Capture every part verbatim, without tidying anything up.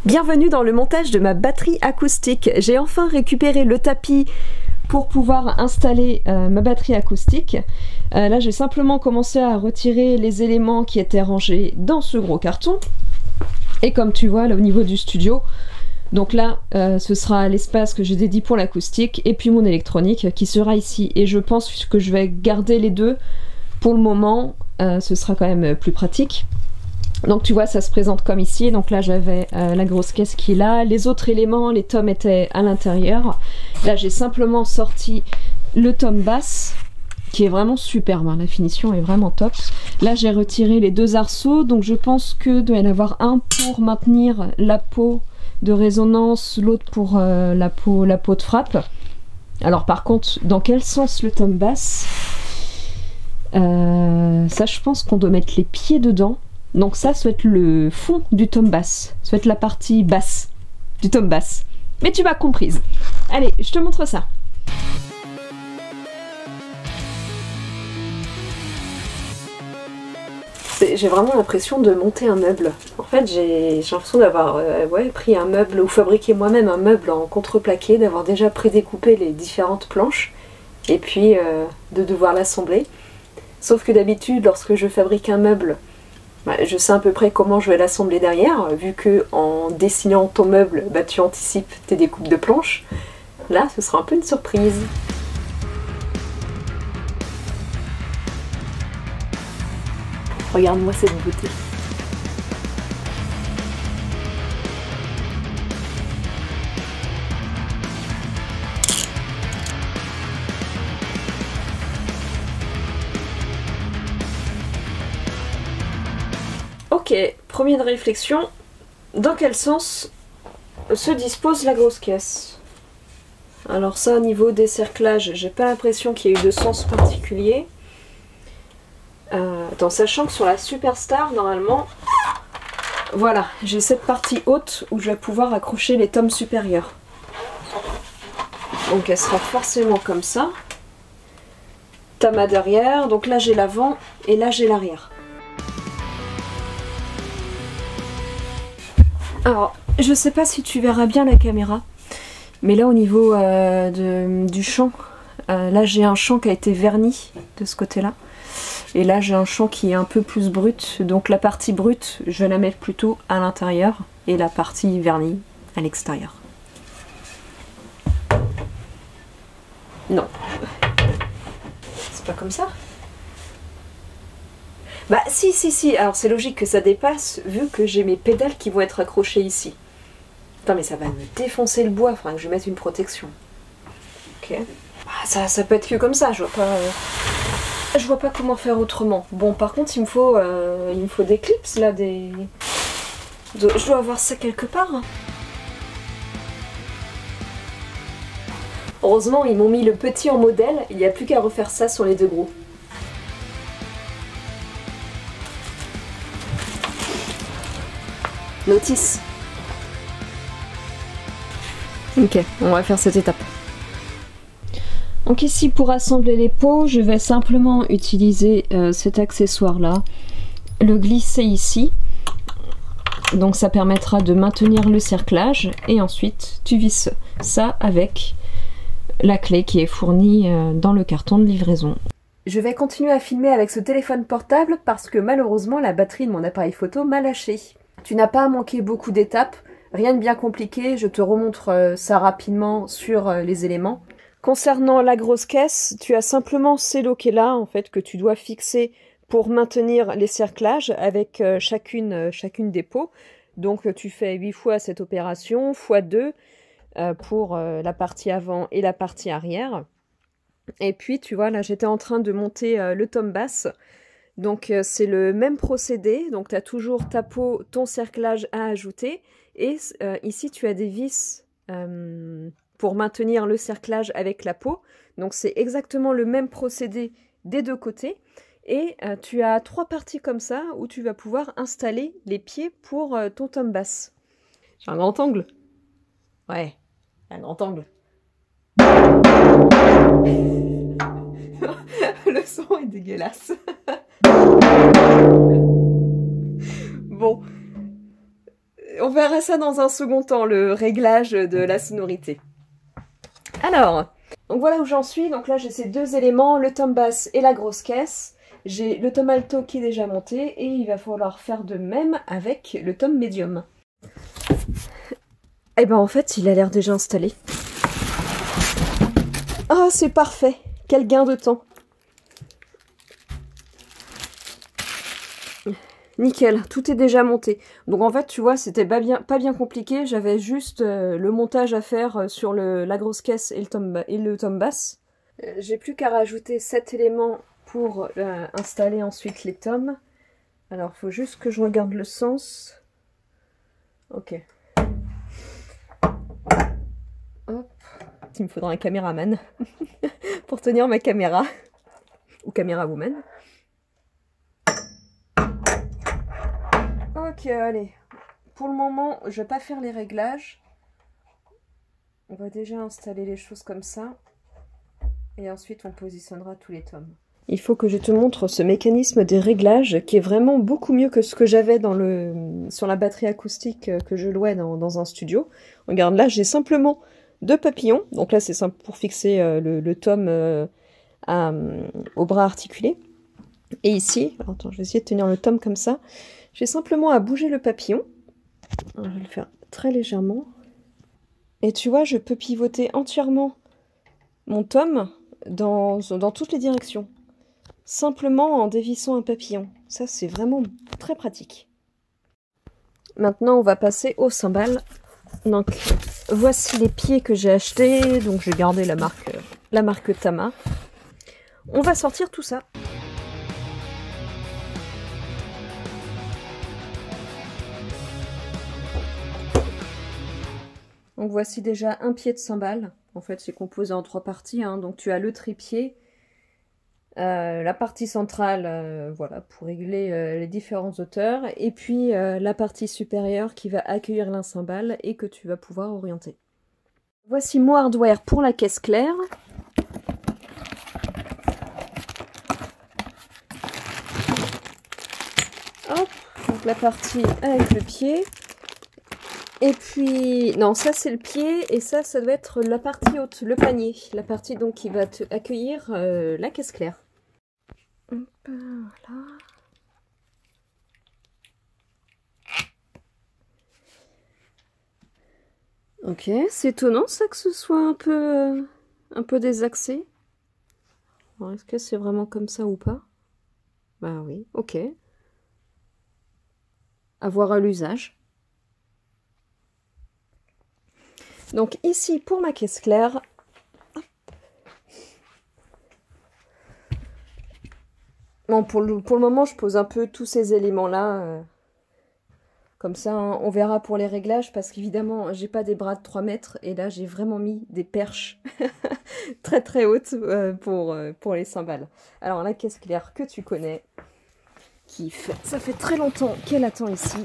Bienvenue dans le montage de ma batterie acoustique. J'ai enfin récupéré le tapis pour pouvoir installer euh, ma batterie acoustique. Euh, là j'ai simplement commencé à retirer les éléments qui étaient rangés dans ce gros carton. Et comme tu vois là au niveau du studio, donc là euh, ce sera l'espace que j'ai dédié pour l'acoustique et puis mon électronique qui sera ici. Et je pense que je vais garder les deux pour le moment, euh, ce sera quand même plus pratique. Donc tu vois, ça se présente comme ici. Donc là j'avais euh, la grosse caisse qui est là, les autres éléments, les tomes étaient à l'intérieur. Là j'ai simplement sorti le tome basse qui est vraiment superbe, hein. La finition est vraiment top. Là j'ai retiré les deux arceaux, donc je pense que doit y en avoir un pour maintenir la peau de résonance, l'autre pour euh, la peau, la peau de frappe. Alors par contre, dans quel sens le tome basse? euh, Ça je pense qu'on doit mettre les pieds dedans. Donc ça, ça va être le fond du tome basse. Ça va être la partie basse du tome basse. Mais tu m'as comprise. Allez, je te montre ça. J'ai vraiment l'impression de monter un meuble. En fait, j'ai l'impression d'avoir euh, ouais, pris un meuble ou fabriqué moi-même un meuble en contreplaqué, d'avoir déjà prédécoupé les différentes planches et puis euh, de devoir l'assembler. Sauf que d'habitude, lorsque je fabrique un meuble, bah, je sais à peu près comment je vais l'assembler derrière, vu que en dessinant ton meuble, bah, tu anticipes tes découpes de planches. Là, ce sera un peu une surprise. Regarde-moi cette beauté. Ok, première réflexion, dans quel sens se dispose la grosse caisse? Alors ça, au niveau des cerclages, j'ai pas l'impression qu'il y ait eu de sens particulier. Euh, en sachant que sur la Superstar, normalement, voilà, j'ai cette partie haute où je vais pouvoir accrocher les tomes supérieurs. Donc elle sera forcément comme ça. Tome à derrière, donc là j'ai l'avant et là j'ai l'arrière. Alors, je sais pas si tu verras bien la caméra, mais là au niveau euh, de, du champ, euh, là j'ai un champ qui a été verni de ce côté-là. Et là j'ai un champ qui est un peu plus brut, donc la partie brute, je vais la mettre plutôt à l'intérieur et la partie vernie à l'extérieur. Non. C'est pas comme ça. Bah si, si, si, alors c'est logique que ça dépasse vu que j'ai mes pédales qui vont être accrochées ici. Putain mais ça va me défoncer le bois, il faudra que je mette une protection. Ok. Ah, ça, ça peut être que comme ça, je vois pas... Euh... Je vois pas comment faire autrement. Bon par contre il me faut, euh, il me faut des clips là, des... Je dois avoir ça quelque part. Heureusement ils m'ont mis le petit en modèle, il n'y a plus qu'à refaire ça sur les deux gros. Notice. Ok, on va faire cette étape. Donc ici pour assembler les pots, je vais simplement utiliser euh, cet accessoire là, le glisser ici. Donc ça permettra de maintenir le cerclage et ensuite tu visses ça avec la clé qui est fournie euh, dans le carton de livraison. Je vais continuer à filmer avec ce téléphone portable parce que malheureusement la batterie de mon appareil photo m'a lâché. Tu n'as pas à manquer beaucoup d'étapes, rien de bien compliqué, je te remontre euh, ça rapidement sur euh, les éléments. Concernant la grosse caisse, tu as simplement ces loquets là en fait que tu dois fixer pour maintenir les cerclages avec euh, chacune, euh, chacune des pots. Donc euh, tu fais huit fois cette opération, fois deux euh, pour euh, la partie avant et la partie arrière. Et puis tu vois là j'étais en train de monter euh, le tome basse. Donc euh, c'est le même procédé, donc tu as toujours ta peau, ton cerclage à ajouter, et euh, ici tu as des vis euh, pour maintenir le cerclage avec la peau, donc c'est exactement le même procédé des deux côtés, et euh, tu as trois parties comme ça où tu vas pouvoir installer les pieds pour euh, ton tome basse. J'ai un grand angle. Ouais, un grand angle. Le son est dégueulasse. Bon, on verra ça dans un second temps, le réglage de la sonorité. Alors, donc voilà où j'en suis. Donc là, j'ai ces deux éléments, le tom basse et la grosse caisse. J'ai le tom alto qui est déjà monté et il va falloir faire de même avec le tom médium. Et ben en fait, il a l'air déjà installé. Ah, c'est parfait! Quel gain de temps! Nickel, tout est déjà monté. Donc en fait, tu vois, c'était pas bien, pas bien compliqué. J'avais juste euh, le montage à faire sur le, la grosse caisse et le tom, et le tom basse. Euh, J'ai plus qu'à rajouter sept éléments pour euh, installer ensuite les toms. Alors, il faut juste que je regarde le sens. Ok. Hop. Il me faudra un caméraman pour tenir ma caméra. Ou caméra woman. Ok, allez. Pour le moment, je vais pas faire les réglages. On va déjà installer les choses comme ça. Et ensuite, on positionnera tous les tomes. Il faut que je te montre ce mécanisme des réglages qui est vraiment beaucoup mieux que ce que j'avais dans le sur la batterie acoustique que je louais dans, dans un studio. Regarde, là, j'ai simplement deux papillons. Donc là, c'est simple pour fixer euh, le, le tome euh, à, au bras articulé. Et ici, alors, attends, je vais essayer de tenir le tome comme ça. J'ai simplement à bouger le papillon. Alors, je vais le faire très légèrement. Et tu vois, je peux pivoter entièrement mon tome dans, dans toutes les directions. Simplement en dévissant un papillon. Ça, c'est vraiment très pratique. Maintenant, on va passer aux cymbales. Donc, voici les pieds que j'ai achetés. Donc, j'ai gardé la marque, la marque Tama. On va sortir tout ça. Donc voici déjà un pied de cymbale. En fait, c'est composé en trois parties. Hein. Donc tu as le trépied, euh, la partie centrale, euh, voilà, pour régler euh, les différentes hauteurs, et puis euh, la partie supérieure qui va accueillir la cymbale et que tu vas pouvoir orienter. Voici mon hardware pour la caisse claire. Hop, donc la partie avec le pied. Et puis, non, ça c'est le pied, et ça, ça doit être la partie haute, le panier. La partie donc qui va te accueillir euh, la caisse claire. Hop, voilà. Ok, c'est étonnant ça que ce soit un peu, euh, un peu désaxé. Est-ce que c'est vraiment comme ça ou pas? Bah oui, ok. À voir à l'usage. Donc ici, pour ma caisse claire, bon, pour, le, pour le moment, je pose un peu tous ces éléments-là. Euh, comme ça, hein, on verra pour les réglages, parce qu'évidemment, j'ai pas des bras de trois mètres, et là, j'ai vraiment mis des perches très très hautes euh, pour, euh, pour les cymbales. Alors, la caisse claire que tu connais, qui fait, ça fait très longtemps qu'elle attend ici.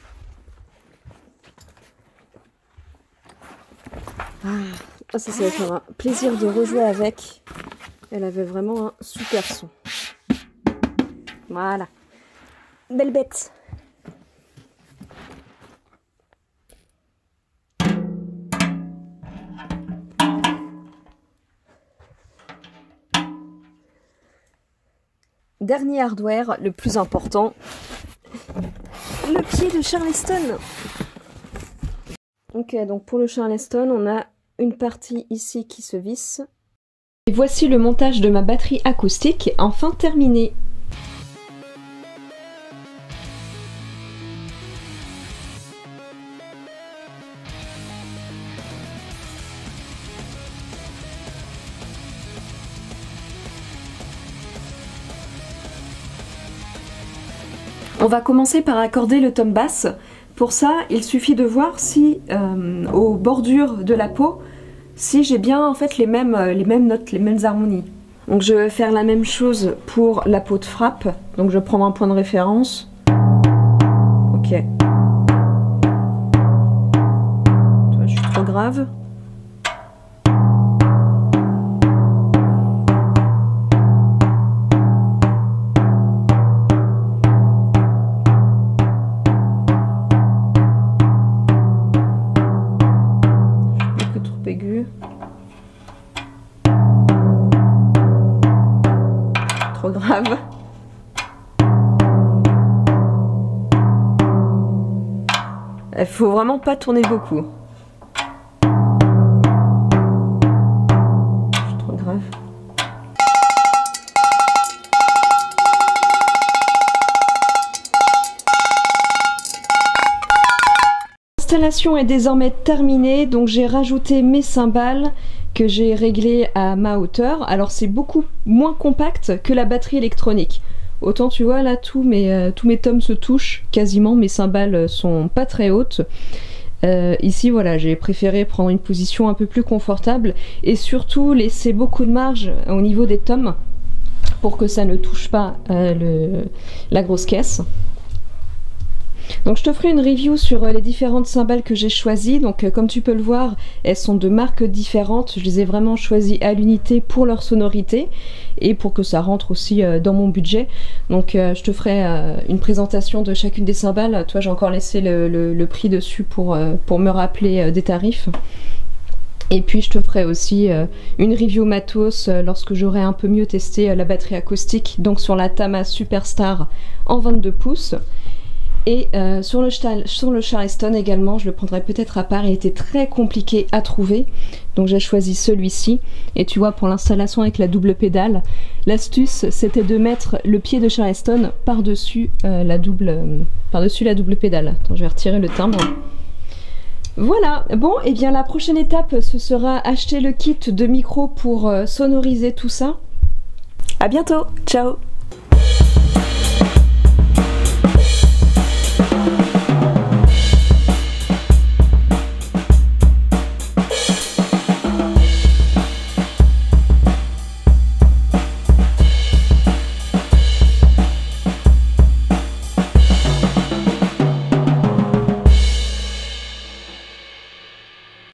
Ah, ça, ça va faire un plaisir de rejouer avec. Elle avait vraiment un super son. Voilà. Belle bête. Dernier hardware, le plus important. Le pied de Charleston. Ok, donc pour le Charleston, on a une partie ici qui se visse. Et voici le montage de ma batterie acoustique, enfin terminé. On va commencer par accorder le tom basse. Pour ça, il suffit de voir si, euh, aux bordures de la peau, si j'ai bien en fait les mêmes, les mêmes notes, les mêmes harmonies. Donc je vais faire la même chose pour la peau de frappe. Donc je vais prendre un point de référence. Ok. Toi, je suis trop grave. aigu. Trop grave. Il faut vraiment pas tourner beaucoup. C'est trop grave. L'installation est désormais terminée, donc j'ai rajouté mes cymbales que j'ai réglées à ma hauteur. Alors c'est beaucoup moins compact que la batterie électronique. Autant tu vois là tous mes, euh, tous mes tomes se touchent quasiment, mes cymbales sont pas très hautes. Euh, ici voilà, j'ai préféré prendre une position un peu plus confortable et surtout laisser beaucoup de marge au niveau des tomes pour que ça ne touche pas euh, le, la grosse caisse. Donc je te ferai une review sur les différentes cymbales que j'ai choisies. Donc comme tu peux le voir, elles sont de marques différentes. Je les ai vraiment choisies à l'unité pour leur sonorité et pour que ça rentre aussi dans mon budget. Donc euh, je te ferai euh, une présentation de chacune des cymbales. Toi j'ai encore laissé le, le, le prix dessus pour, euh, pour me rappeler euh, des tarifs. Et puis je te ferai aussi euh, une review matos euh, lorsque j'aurai un peu mieux testé euh, la batterie acoustique, donc sur la Tama Superstar en vingt-deux pouces. Et euh, sur, le sur le Charleston également, je le prendrai peut-être à part, il était très compliqué à trouver. Donc j'ai choisi celui-ci. Et tu vois, pour l'installation avec la double pédale, l'astuce c'était de mettre le pied de Charleston par-dessus euh, la, euh, par-dessus la double pédale. Attends, je vais retirer le timbre. Voilà, bon, et bien la prochaine étape, ce sera acheter le kit de micro pour euh, sonoriser tout ça. À bientôt, ciao!